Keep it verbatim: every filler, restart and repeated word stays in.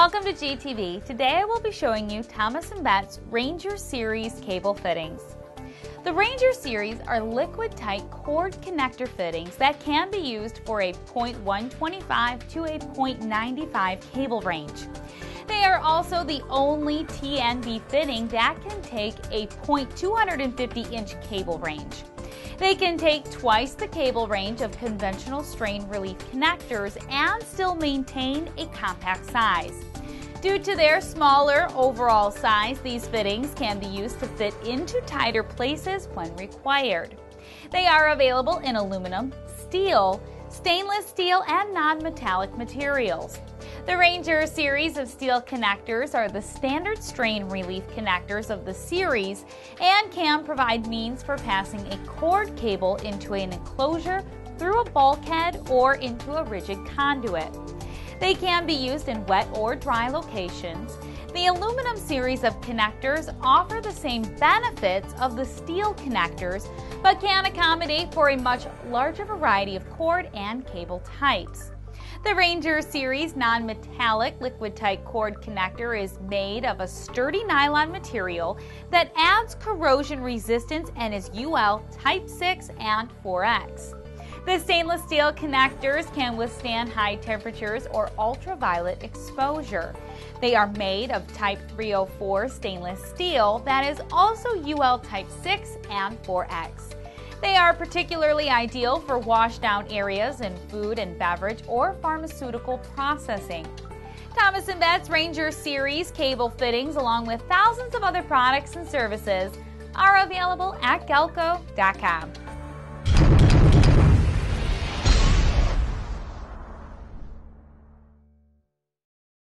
Welcome to G T V. Today I will be showing you Thomas and Betts Ranger Series cable fittings. The Ranger Series are Liquidtight cord connector fittings that can be used for a point one two five to a point nine five cable range. They are also the only T N B fitting that can take a point two five inch cable range. They can take twice the cable range of conventional strain relief connectors and still maintain a compact size. Due to their smaller overall size, these fittings can be used to fit into tighter places when required. They are available in aluminum, steel, stainless steel, and non-metallic materials. The Ranger series of steel connectors are the standard strain relief connectors of the series and can provide means for passing a cord cable into an enclosure through a bulkhead or into a rigid conduit. They can be used in wet or dry locations. The aluminum series of connectors offer the same benefits of the steel connectors, but can accommodate for a much larger variety of cord and cable types. The Ranger Series non-metallic Liquidtight cord connector is made of a sturdy nylon material that adds corrosion resistance and is U L Type six and four X. The stainless steel connectors can withstand high temperatures or ultraviolet exposure. They are made of Type three oh four stainless steel that is also U L Type six and four X. They are particularly ideal for washdown areas in food and beverage or pharmaceutical processing. Thomas and Betts Ranger Series cable fittings, along with thousands of other products and services, are available at galco dot com.